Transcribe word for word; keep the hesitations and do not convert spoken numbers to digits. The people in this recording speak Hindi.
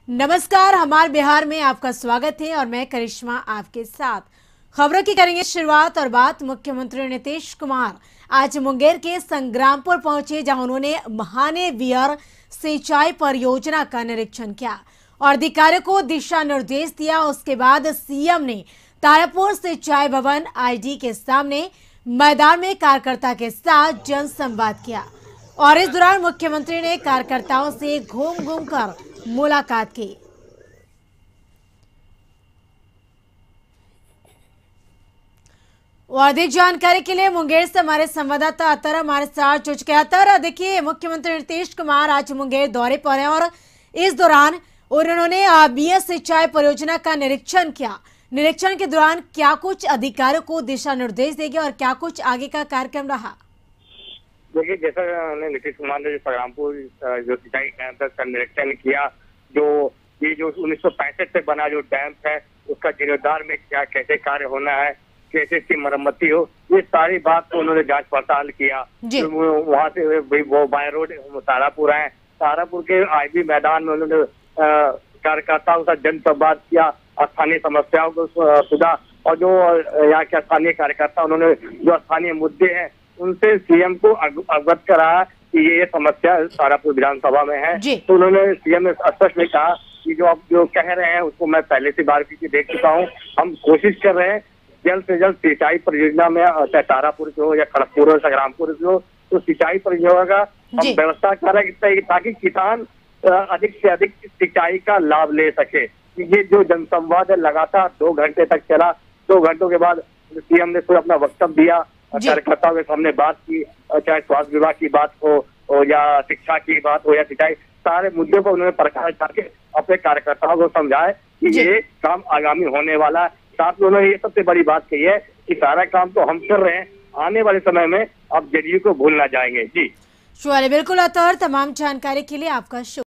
नमस्कार, हमारे बिहार में आपका स्वागत है और मैं करिश्मा आपके साथ। खबरों की करेंगे शुरुआत और बात मुख्यमंत्री नीतीश कुमार आज मुंगेर के संग्रामपुर पहुंचे, जहां उन्होंने महाने वियर सिंचाई परियोजना का निरीक्षण किया और अधिकारियों को दिशा निर्देश दिया। उसके बाद सीएम ने तारापुर सिंचाई भवन आईडी के सामने मैदान में कार्यकर्ता के साथ जनसंवाद किया और इस दौरान मुख्यमंत्री ने कार्यकर्ताओं से घूम घूम कर मुलाकात की। और अधिक जानकारी के लिए मुंगेर से हमारे संवाददाता अतर हमारे साथ जुड़ गए। अतर, देखिए, मुख्यमंत्री नीतीश कुमार आज मुंगेर दौरे पर हैं और इस दौरान उन्होंने बीएस सिंचाई परियोजना का निरीक्षण किया। निरीक्षण के दौरान क्या कुछ अधिकारियों को दिशा निर्देश देंगे और क्या कुछ आगे का कार्यक्रम रहा? देखिए, जैसा नीतीश कुमार ने संग्रामपुर जो सिंचाई डैम का निरीक्षण किया, जो ये जो उन्नीस सौ पैंसठ से बना जो डैम है उसका जीर्णोद्धार में क्या कैसे कार्य होना है, कैसे इसकी मरम्मती हो, ये सारी बात को उन्होंने जांच पड़ताल किया। तो वहाँ से वो बाय रोड तारापुर है, तारापुर के आईबी मैदान में उन्होंने कार्यकर्ताओं का जनसंवाद किया, स्थानीय समस्याओं को सुना और जो यहाँ के स्थानीय कार्यकर्ता उन्होंने जो स्थानीय मुद्दे हैं उनसे सीएम को अवगत कराया कि ये समस्या तारापुर विधानसभा में है। तो उन्होंने सीएम ने स्पष्ट में कहा कि जो आप जो कह रहे हैं उसको मैं पहले से बार की देख चुका हूँ, हम कोशिश कर रहे हैं जल्द से जल्द सिंचाई परियोजना में, चाहे तारापुर की हो या खड़गपुर हो संग्रामपुर की हो, तो सिंचाई परियोजना का हम व्यवस्था कर रहे हैं ताकि किसान अधिक से अधिक सिंचाई का लाभ ले सके। ये जो जनसंवाद है लगातार दो घंटे तक चला। दो घंटों के बाद सीएम ने कोई अपना वक्तव्य दिया, कार्यकर्ताओं के सामने बात की, चाहे स्वास्थ्य विभाग की बात हो या शिक्षा की बात हो या सिंचाई, सारे मुद्दों पर उन्होंने प्रकाश डाल के अपने कार्यकर्ताओं को समझाया कि ये काम आगामी होने वाला है। साथ में उन्होंने ये सबसे बड़ी बात कही है कि सारा काम तो हम कर रहे हैं, आने वाले समय में अब जेडीयू को भूल ना जाएंगे। जी शुक्रिया, बिल्कुल अतर, तमाम जानकारी के लिए आपका शुक्रिया।